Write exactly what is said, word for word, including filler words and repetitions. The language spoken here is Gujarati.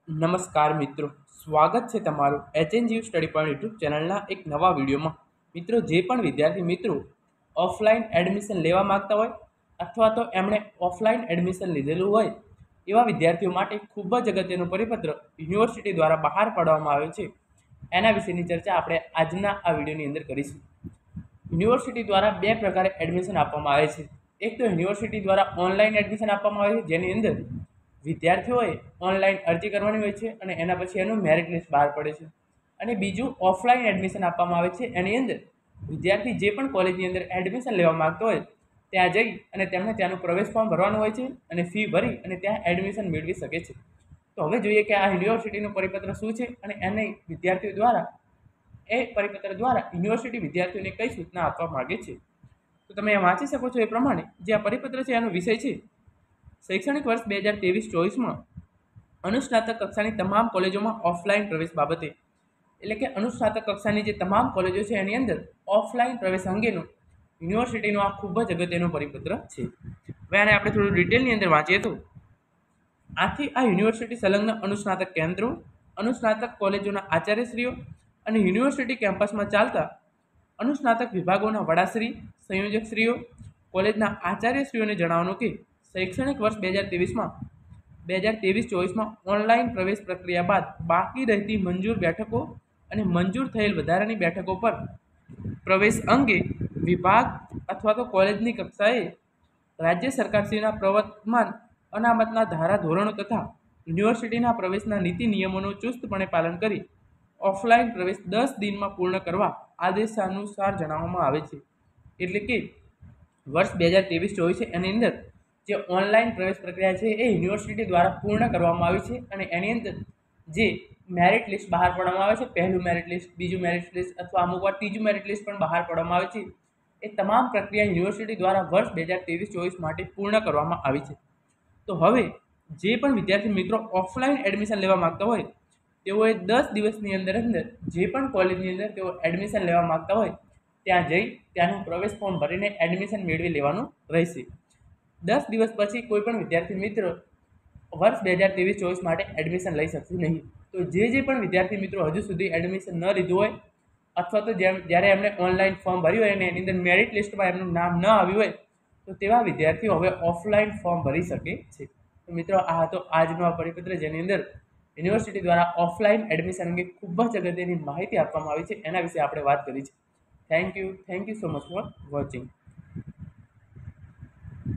નમસ્કાર મિત્રો, સ્વાગત છે તમારું એચએનજીયુ સ્ટડી પોઈન્ટ યુટ્યુબ ચેનલના એક નવા વિડીયોમાં. મિત્રો, જે પણ વિદ્યાર્થી મિત્રો ઓફલાઈન એડમિશન લેવા માગતા હોય અથવા તો એમણે ઓફલાઈન એડમિશન લીધેલું હોય એવા વિદ્યાર્થીઓ માટે ખૂબ જ અગત્યનું પરિપત્ર યુનિવર્સિટી દ્વારા બહાર પાડવામાં આવે છે. એના વિશેની ચર્ચા આપણે આજના આ વિડીયોની અંદર કરીશું. યુનિવર્સિટી દ્વારા બે પ્રકારે એડમિશન આપવામાં આવે છે. એક તો યુનિવર્સિટી દ્વારા ઓનલાઈન એડમિશન આપવામાં આવે છે, જેની અંદર વિદ્યાર્થીઓએ ઓનલાઈન અરજી કરવાની હોય છે અને એના પછી એનું મેરિટ લિસ્ટ બહાર પડે છે. અને બીજું ઓફલાઈન એડમિશન આપવામાં આવે છે. એની અંદર વિદ્યાર્થી જે પણ કોલેજની અંદર એડમિશન લેવા માગતો હોય ત્યાં જઈ અને તેમને ત્યાંનું પ્રવેશ ફોર્મ ભરવાનું હોય છે અને ફી ભરી અને ત્યાં એડમિશન મેળવી શકે છે. તો હવે જોઈએ કે આ યુનિવર્સિટીનું પરિપત્ર શું છે અને એને વિદ્યાર્થીઓ દ્વારા એ પરિપત્ર દ્વારા યુનિવર્સિટી વિદ્યાર્થીઓને કઈ સૂચના આપવા માગે છે. તો તમે વાંચી શકો છો એ પ્રમાણે જે આ પરિપત્ર છે એનો વિષય છે શૈક્ષણિક વર્ષ બે હજાર ત્રેવીસ ચોવીસમાં અનુસ્નાતક કક્ષાની તમામ કોલેજોમાં ઓફલાઈન પ્રવેશ બાબતે, એટલે કે અનુસ્નાતક કક્ષાની જે તમામ કોલેજો છે એની અંદર ઓફલાઈન પ્રવેશ અંગેનું યુનિવર્સિટીનું આ ખૂબ જ અગત્યનું પરિપત્ર છે. હવે આને આપણે થોડું ડિટેલની અંદર વાંચીએ તો આથી આ યુનિવર્સિટી સંલગ્ન અનુસ્નાતક કેન્દ્રો, અનુસ્નાતક કોલેજોના આચાર્યશ્રીઓ અને યુનિવર્સિટી કેમ્પસમાં ચાલતા અનુસ્નાતક વિભાગોના વડાશ્રી, સંયોજકશ્રીઓ, કોલેજના આચાર્યશ્રીઓને જણાવવાનું કે શૈક્ષણિક વર્ષ બે હજાર ત્રેવીસમાં બે હજાર ત્રેવીસ ચોવીસમાં ઓનલાઈન પ્રવેશ પ્રક્રિયા બાદ બાકી રહેતી મંજૂર બેઠકો અને મંજૂર થયેલ વધારાની બેઠકો પર પ્રવેશ અંગે વિભાગ અથવા તો કોલેજની કક્ષાએ રાજ્ય સરકારશ્રીના પ્રવર્તમાન અનામતના ધારા ધોરણો તથા યુનિવર્સિટીના પ્રવેશના નીતિ નિયમોનું ચુસ્તપણે પાલન કરી ઓફલાઈન પ્રવેશ દસ દિનમાં પૂર્ણ કરવા આદેશાનુસાર જણાવવામાં આવે છે. એટલે કે વર્ષ બે હજાર ત્રેવીસ ચોવીસ એની અંદર જે ઓનલાઈન પ્રવેશ પ્રક્રિયા છે એ યુનિવર્સિટી દ્વારા પૂર્ણ કરવામાં આવી છે અને એની અંદર જે મેરિટ લિસ્ટ બહાર પાડવામાં આવે છે, પહેલું મેરિટ લિસ્ટ, બીજું મેરિટ લિસ્ટ અથવા અમુક વાર ત્રીજું મેરિટ લિસ્ટ પણ બહાર પાડવામાં આવે છે. એ તમામ પ્રક્રિયા યુનિવર્સિટી દ્વારા વર્ષ બે હજાર ત્રેવીસ ચોવીસ માટે પૂર્ણ કરવામાં આવી છે. તો હવે જે પણ વિદ્યાર્થી મિત્રો ઓફલાઈન એડમિશન લેવા માગતા હોય તેઓએ દસ દિવસની અંદર અંદર જે પણ કોલેજની અંદર તેઓ એડમિશન લેવા માગતા હોય ત્યાં જઈ ત્યાંનું પ્રવેશ ફોર્મ ભરીને એડમિશન મેળવી લેવાનું રહેશે. દસ દિવસ પછી કોઈ પણ વિદ્યાર્થી મિત્ર વર્ષ બે હજાર ત્રેવીસ ચોવીસ માટે એડમિશન લઈ શકશે નહીં. તો જે જે પણ વિદ્યાર્થી મિત્રો હજુ સુધી એડમિશન ન લીધું હોય અથવા તો જેમ જ્યારે એમણે ઓનલાઈન ફોર્મ ભર્યું હોય અને એની અંદર મેરિટ લિસ્ટમાં એમનું નામ ન આવ્યું હોય તો તેવા વિદ્યાર્થીઓ હવે ઓફલાઈન ફોર્મ ભરી શકે છે. તો મિત્રો, આ હતો આજનો આ પરિપત્ર જેની અંદર યુનિવર્સિટી દ્વારા ઓફલાઈન એડમિશન અંગે ખૂબ જ અગત્યની માહિતી આપવામાં આવી છે. એના વિશે આપણે વાત કરી છે. Thank you thank you so much for watching.